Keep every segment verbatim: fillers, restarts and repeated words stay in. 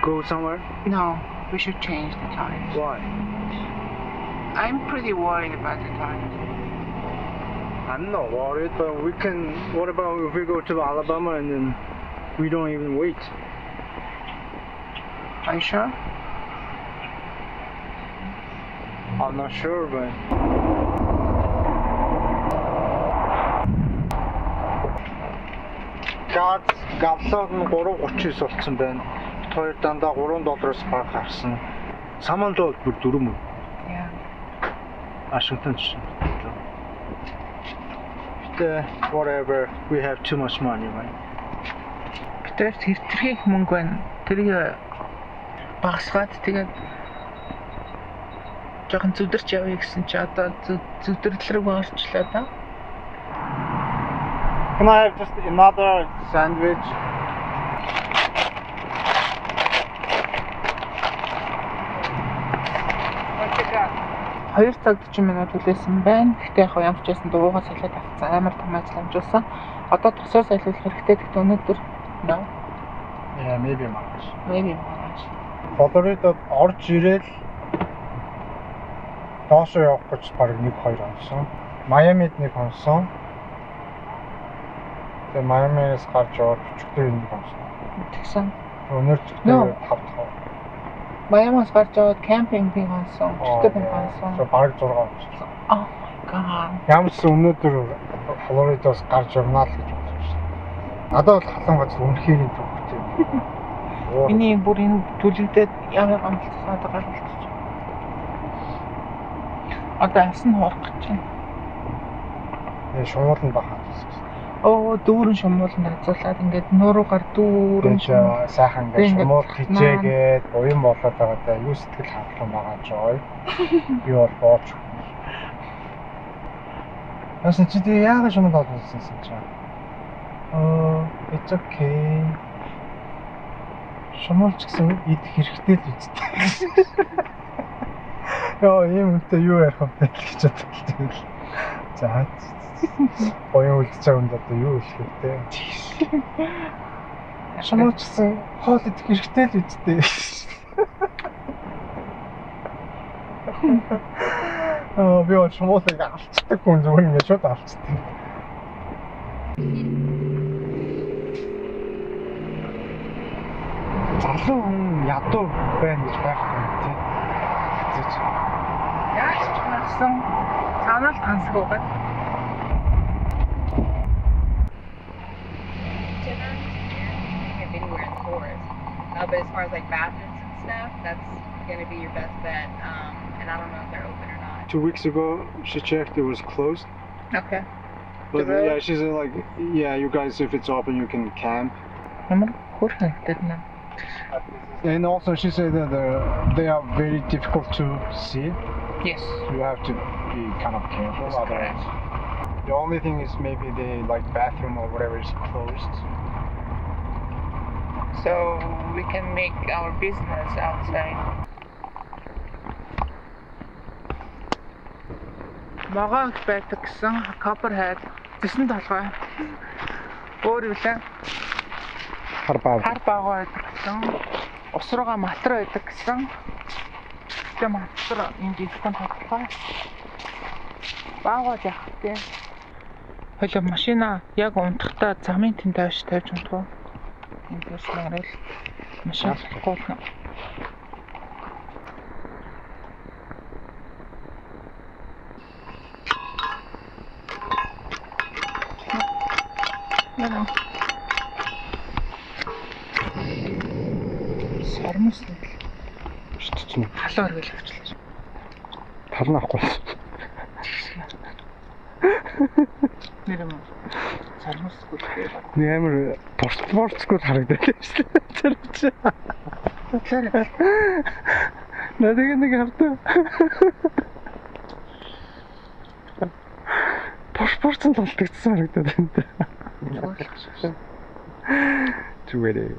go somewhere? No, we should change the times. Why? I'm pretty worried about the times. I'm not worried, but we can. What about if we go to Alabama and then we don't even wait? Are you sure? I'm not sure, but. Газ гавлаад нь three thirty-nine болсон байна. Бид хоёр дандаа three доллараас баг гарсан. Саман зоод бүр four мөр. Yeah. Washington. But whatever, we have too much money, right? Бид тэрхий их мөнгө байна. Тэрийг багасгаад тэгээд жоохон зүдэрч явъя гэсэн чи одоо зүдэрлэг болчихлоо да. Can I have just another sandwich? two цаг forty минут хүлээсэн байна. Гэхдээ яг ямар ч байсан дуугаа салаад авцсан. Амар том ажил амжуулсан. Одоо тусаар сайлуулах хэрэгтэй. Гэхдээ өнөөдөр no. Yeah, maybe March. Maybe March. Флоридад орж ирэл доошоо явах гэж баг one two онсон. Майамид нэг онсон. Тэгээ Майамиас гарч яваад өчигдөр нэг онсон. Тэгсэн. Өнөр зөвхөн five дахь. Майамиас гарч яваад кемпинг би онсон. Өчигдөр би онсон. So баг six онсон. Oh my god. Ямар ч өнөөдөр Флоридаас гарч явнаа л гэж бодож байна. Надад бол халангаж үнэхээр юм төгтэй. Миний бүр энэ төлөвдөд ямар гомдлоо одоо гарч ирчихсэн. Одоо асан хуурах гэж байна. Яа шумууланд бахаа. Оо дүүрэн шумууланд азуулаад ингээд нууруугаар дүүрэн сайхан ингээд шумуул хичээгээд уян болоод байгаа даа юу сэтгэл хангалуун байгаа жоо. Би бол бооч. Асан чи тэгээ яагаад шумуул авчихсан чи? Oh, it's okay. Шумуулч гэсэн идэх хэрэгтэй л үстэй. Яа, юм үнтэй юу ярих вэ гэж бодлоо. За. Оюун үлдэж байгаа юм да юу хэлэх вэ? Шумуулч гэсэн хоол идэх хэрэгтэй л үстэй. Аа, би бол шумуулыг алцдаг хүн зүгээр ингэ шууд алцдаг. Залуу хүн ядуу байна гэж байхгүй тийм. Хэзээ ч. Яаж ч болсон цаанаа л тансаг байгаа. Anywhere in the forest. Uh, but as far as like bathrooms and stuff, that's gonna be your best bet. Um, and I don't know if they're open or not. Two weeks ago, she checked; it was closed. Okay. But yeah, she said like, yeah, you guys, if it's open, you can camp. And also, she said that uh, they are very difficult to see. Yes. You have to be kind of careful. Otherwise, the only thing is maybe the like bathroom or whatever is closed. So we can make our business outside. Могоог байдаг гэсэн Copperhead тэсэн толгой. Өөр юу лээ? Хар баа. Хар баагаа байдаг гэсэн. Ус руугаа матар байдаг гэсэн. Тэ матар энэ дэвхэн толгой. Баагаа яах вэ? Хойло машина яг унтахтаа замын тэнд тавьж тавьж унтгоо. Энэ персонал машин гооно. Яна. Сармус л. Шүтч нь Халуур гэл авчлаа. Тал нь авахгүй. Нэрм. Сармус гүлээ. Нэмэр порт портсгүй харагдаад байна шүү дээ. Надад нэг хартаа. Паспортын толтогдсон харагдаад байна. Зүгээр.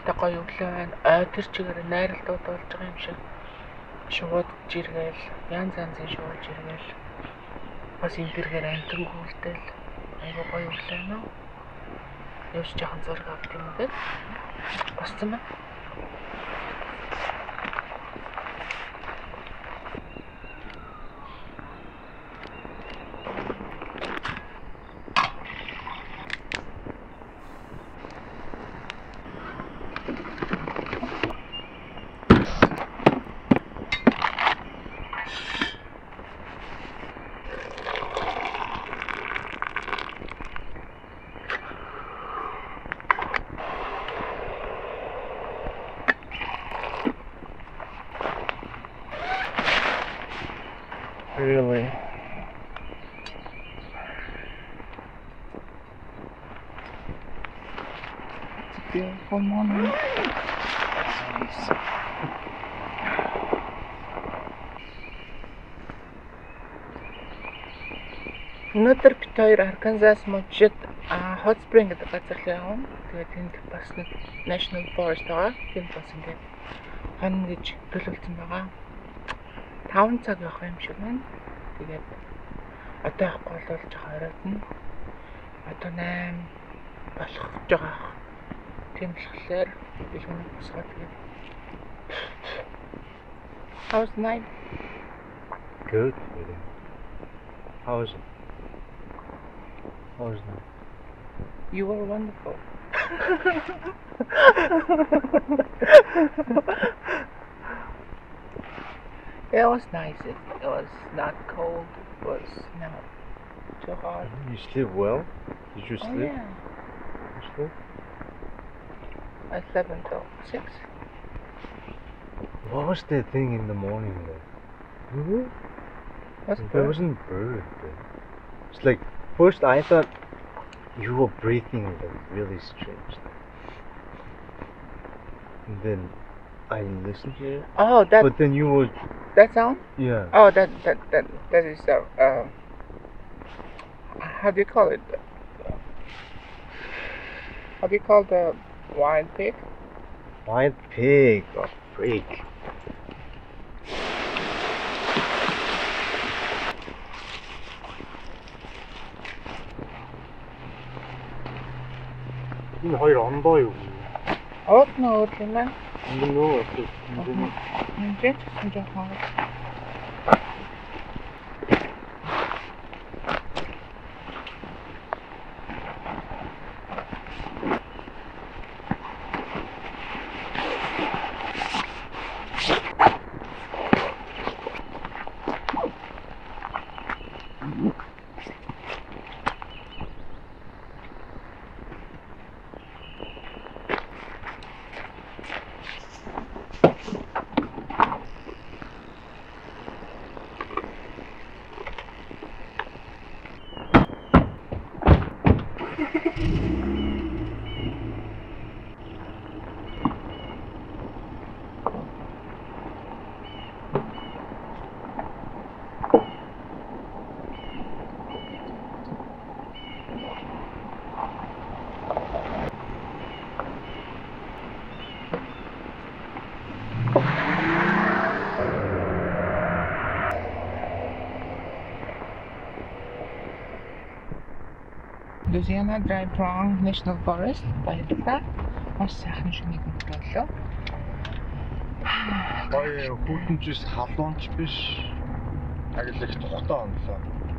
Тэ гоё өглөө байна. Аа тэр чигээр найралтууд болж байгаа юм шиг. Шууд жиргээл, янз янзын шууд жиргээл. Бас энэ тэргээр амтан гүйлтэл. Айгуу гоё өглөө байна уу? Явж жоохон зураг авт юм гээд. Босцсон байна. Really? It's a beautiful morning. Өнөөдөр бид хоёр Arkansas мужид Hot Spring гэдэг газар руу явна. Тэгээд тэнд бас нэг National Forest байгаа. Тэнд бас ингээд хон гэж төлөвлөсөн байгаа. таван цаг явах юм шиг байна. Тэгээд одоо явахгүй бол жоохон оройтно. Одоо найман болох гэж байгаа. Тийм болохоор би хүн босгоод тэгээд. How was the night? Good. How was it? How was it? You were wonderful. It was nice. It, it was not cold. It was not too hot. You sleep well? Did you Oh, sleep? yeah. You sleep? I slept until six. What was that thing in the morning there? Mm-hmm. What's There wasn't a bird there. It's like, first I thought you were breathing like really strange. And then I listened to it. Oh, that But then you were, that sound? yeah. Oh, that that that that is uh, uh how do you call it? How do you call the wild pig? Wild pig, oh freak. Энэ хоёр ондоо юу? Оод нөө юм байна. Энэ нөө одоо Энд ч гэсэн жоохон. Louisiana Dry Prong National Forest баярлалаа. Маш сайхан шүнийг өнгөрөөлөө. гоё хүүтэнчээс халуунч биш. Аглах тухтай онлоо.